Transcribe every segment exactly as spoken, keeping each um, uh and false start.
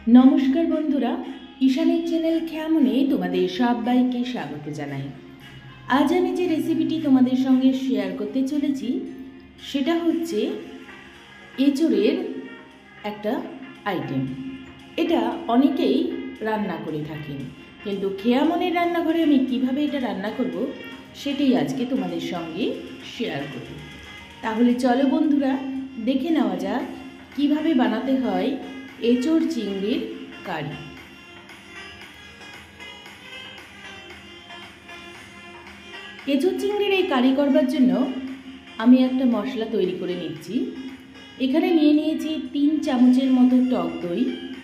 নমস্কার বন্ধুরা, ঈশানের চ্যানেল কেমনে তোমাদের সবাইকে স্বাগত জানাই। আজ আমি যে রেসিপিটি তোমাদের সঙ্গে শেয়ার করতে চলেছি সেটা হচ্ছে এঁচোড়ের একটা আইটেম। এটা অনেকেই রান্না করে থাকেন, কিন্তু খেয়ামনের রান্নাঘরে আমি কিভাবে এটা রান্না করব সেটাই আজকে তোমাদের সঙ্গে শেয়ার করব। তাহলে চলো বন্ধুরা, দেখে নেওয়া যাক কিভাবে বানাতে হয় এঁচোড় চিংড়ির কারি। এঁচোড় চিংড়ির এই কারি করবার জন্য আমি একটা মশলা তৈরি করে নিচ্ছি। এখানে নিয়ে নিয়েছি তিন চামচের মতো টক দই,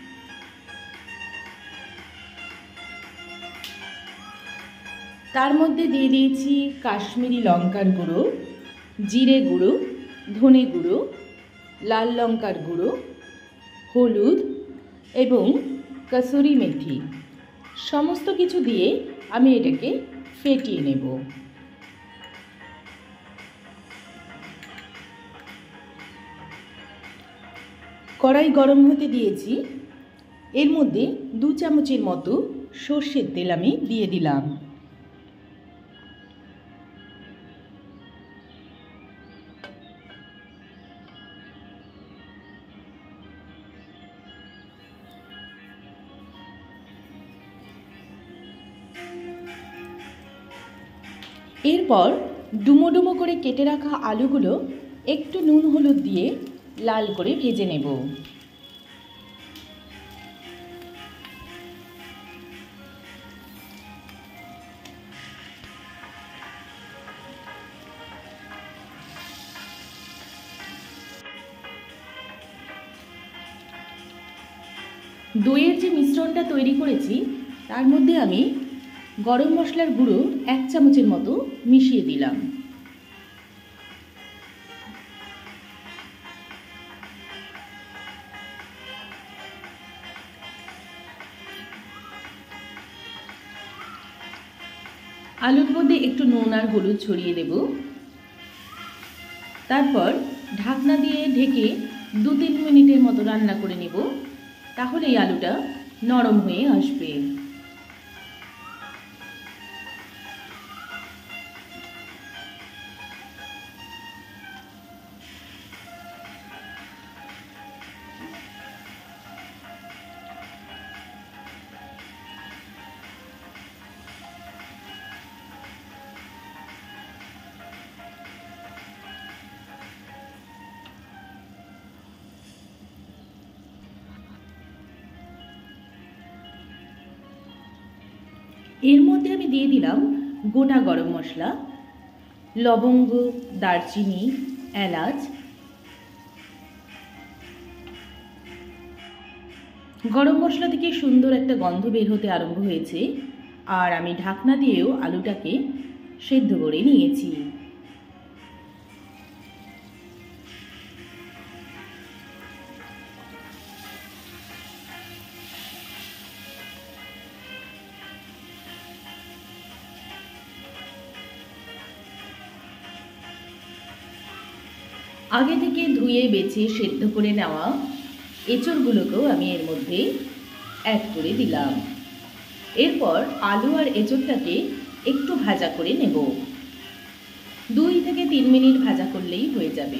তার মধ্যে দিয়ে দিয়েছি কাশ্মীরি লঙ্কার গুঁড়ো, জিরে গুঁড়ো, ধনে গুঁড়ো, লাল লঙ্কার গুঁড়ো, হলুদ এবং কসুরি মেথি। সমস্ত কিছু দিয়ে আমি এটাকে ফেটিয়ে নেব। কড়াই গরম হতে দিয়েছি, এর মধ্যে দু চামচের মতো সর্ষের তেল আমি দিয়ে দিলাম। এরপর ডুমো ডুমো করে কেটে রাখা আলুগুলো একটু নুন হলুদ দিয়ে লাল করে ভেজে নেব। দইয়ের যে মিশ্রণটা তৈরি করেছি তার মধ্যে আমি গরম মশলার গুঁড়ো এক চামচের মতো মিশিয়ে দিলাম। আলুর মধ্যে একটু নুন আর হলুদ ছড়িয়ে দেব। তারপর ঢাকনা দিয়ে ঢেকে দু তিন মিনিটের মতো রান্না করে নেব, তাহলে এই আলুটা নরম হয়ে আসবে। এর মধ্যে আমি দিয়ে দিলাম গোটা গরম মশলা, লবঙ্গ, দারচিনি, এলাচ। গরম মশলা থেকে সুন্দর একটা গন্ধ বের হতে আরম্ভ হয়েছে, আর আমি ঢাকনা দিয়েও আলুটাকে সেদ্ধ করে নিয়েছি। আগে থেকে ধুয়ে বেছে সেদ্ধ করে নেওয়া এঁচোড়গুলোকেও আমি এর মধ্যে অ্যাড করে দিলাম। এরপর আলু আর এঁচোড়টাকে একটু ভাজা করে নেব। দুই থেকে তিন মিনিট ভাজা করলেই হয়ে যাবে।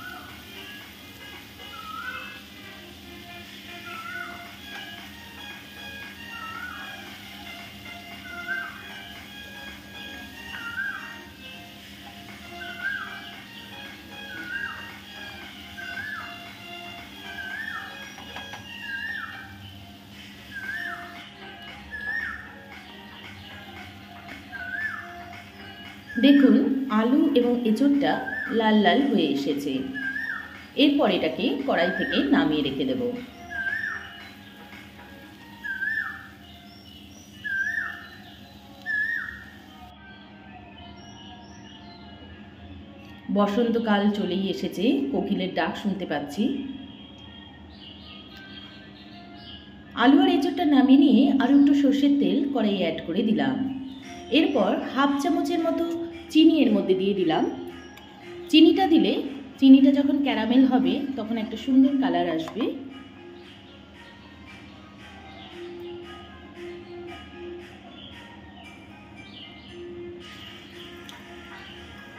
দেখুন, আলু এবং এঁচোড়টা লাল লাল হয়ে এসেছে। এরপর এটাকে কড়াই থেকে নামিয়ে রেখে দেব। বসন্তকাল চলেই এসেছে, কোকিলের ডাক শুনতে পাচ্ছি। আলু আর এঁচোড়টা নামিয়ে নিয়ে আরও একটু সর্ষের তেল কড়াইয়ে অ্যাড করে দিলাম। এরপর হাফ চামচের মতো চিনি এর মধ্যে দিয়ে দিলাম। চিনিটা দিলে চিনিটা যখন ক্যারামেল হবে তখন একটা সুন্দর কালার আসবে।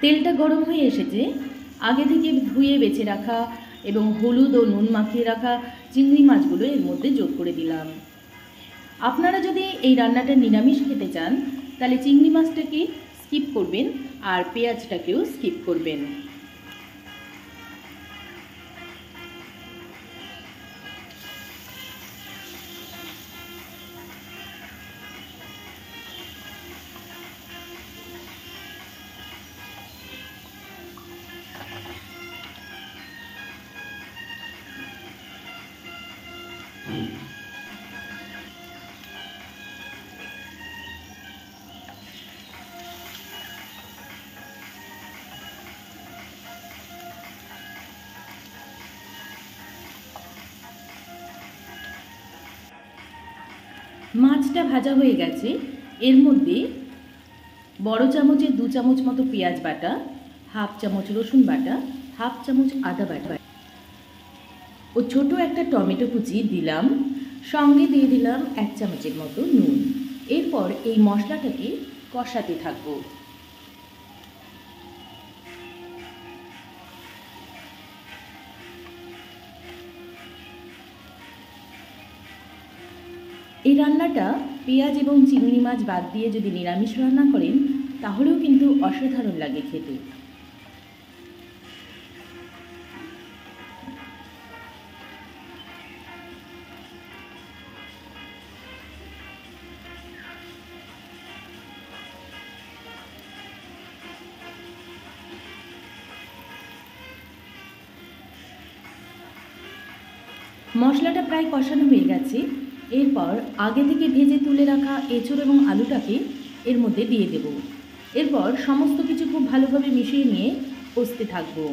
তেলটা গরম হয়ে এসেছে। আগে থেকে ধুয়ে বেছে রাখা এবং হলুদ ও নুন মাখিয়ে রাখা চিংড়ি মাছগুলো এর মধ্যে যোগ করে দিলাম। আপনারা যদি এই রান্নাটা নিরামিষ খেতে চান তাহলে চিংড়ি মাছটাকে স্কিপ করবেন আর পেঁয়াজটাকেও স্কিপ করবেন। মাছটা ভাজা হয়ে গেছে। এর মধ্যে বড় চামচে দু চামচ মতো পেঁয়াজ বাটা, হাফ চামচ রসুন বাটা, হাফ চামচ আদা বাটা ও ছোট একটা টমেটো কুচি দিলাম। সঙ্গে দিয়ে দিলাম এক চামচের মতো নুন। এরপর এই মশলাটাকে কষাতে থাকবো। এই রান্নাটা পেঁয়াজ এবং চিংড়ি মাছ বাদ দিয়ে যদি নিরামিষ রান্না করেন তাহলেও কিন্তু অসাধারণ লাগে খেতে। মশলাটা প্রায় কষানো হয়ে গেছে। এরপর আগে থেকে ভেজে তুলে রাখা এঁচোড় এবং আলুটাকে এর মধ্যে দিয়ে দেব। এরপর সমস্ত কিছু খুব ভালোভাবে মিশিয়ে নিয়ে কষতে থাকবো।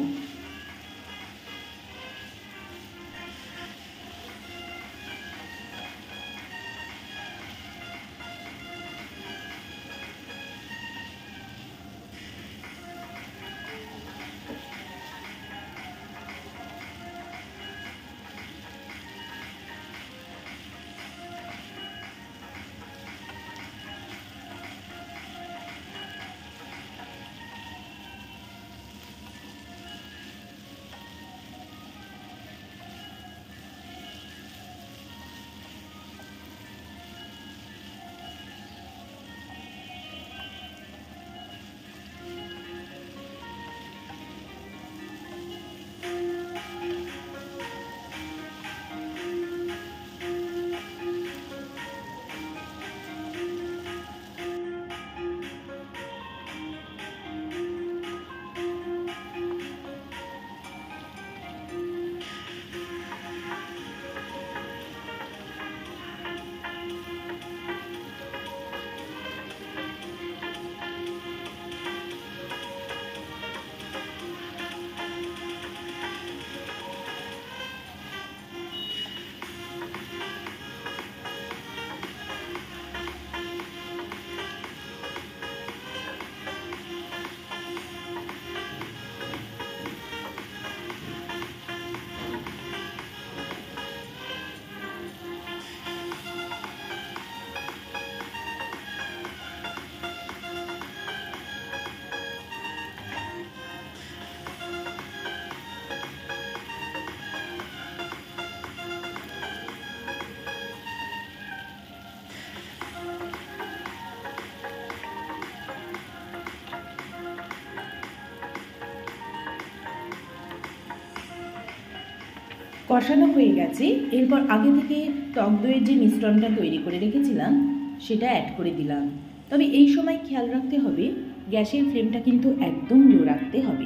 কষানো হয়ে গেছে। এরপর আগে থেকে টক দইয়ের যে মিশ্রণটা তৈরি করে রেখেছিলাম সেটা অ্যাড করে দিলাম। তবে এই সময় খেয়াল রাখতে হবে গ্যাসের ফ্লেমটা কিন্তু একদম লো রাখতে হবে।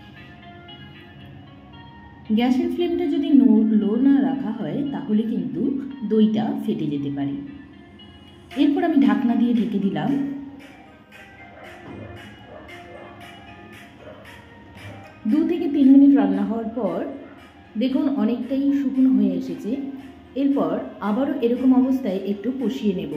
গ্যাসের ফ্লেমটা যদি নো লো না রাখা হয় তাহলে কিন্তু দইটা ফেটে যেতে পারে। এরপর আমি ঢাকনা দিয়ে ঢেকে দিলাম। দু থেকে তিন মিনিট রান্না হওয়ার পর দেখুন অনেকটাই শুকনো হয়ে এসেছে। এরপর আবারও এরকম অবস্থায় একটু কষিয়ে নেব।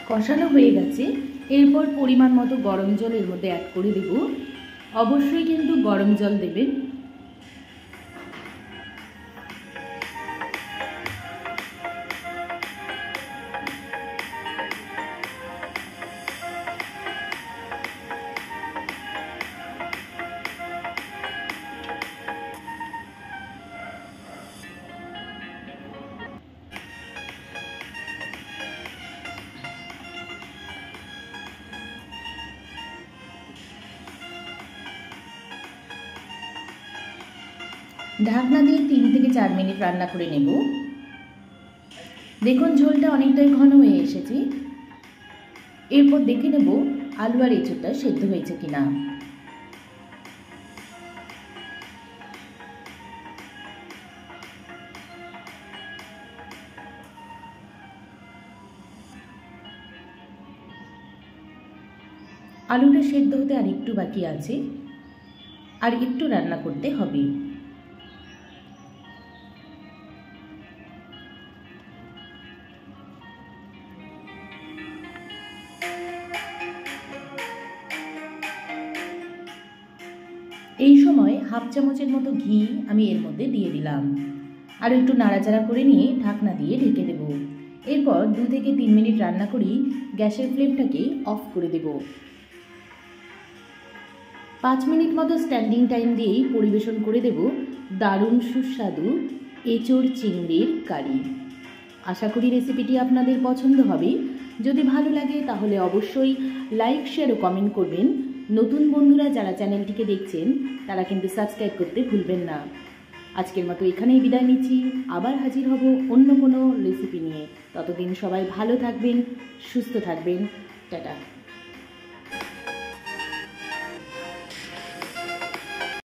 কষানো হয়ে গেছে। এরপর পরিমাণ মতো গরম জল এর মধ্যে অ্যাড করে দেব। অবশ্যই কিন্তু গরম জল দেবেন। ঢাকনা দিয়ে তিন থেকে চার মিনিট রান্না করে নেব। দেখুন ঝোলটা অনেকটাই ঘন হয়ে এসেছে। এরপর দেখে নেব আলু আর এঁচোড়টা সেদ্ধ হয়েছে কিনা। আলুটা সেদ্ধ হতে আর একটু বাকি আছে, আর একটু রান্না করতে হবে। এই সময় হাফ চামচের মতো ঘি আমি এর মধ্যে দিয়ে দিলাম, আর একটু নাড়াচাড়া করে নিয়ে ঢাকনা দিয়ে ঢেকে দেব। এরপর দু থেকে তিন মিনিট রান্না করি গ্যাসের ফ্লেমটাকে অফ করে দেব। পাঁচ মিনিট মতো স্ট্যান্ডিং টাইম দিয়েই পরিবেশন করে দেব দারুণ সুস্বাদু এঁচোড় চিংড়ির কারি। আশা করি রেসিপিটি আপনাদের পছন্দ হবে। যদি ভালো লাগে তাহলে অবশ্যই লাইক, শেয়ার ও কমেন্ট করবেন। নতুন বন্ধুরা যারা চ্যানেলটিকে দেখছেন তারা কিন্তু সাবস্ক্রাইব করতে ভুলবেন না। আজকের মতো এখানেই বিদায় নিচ্ছি। আবার হাজির হব অন্য কোনো রেসিপি নিয়ে। ততদিন সবাই ভালো থাকবেন, সুস্থ থাকবেন। টাটা।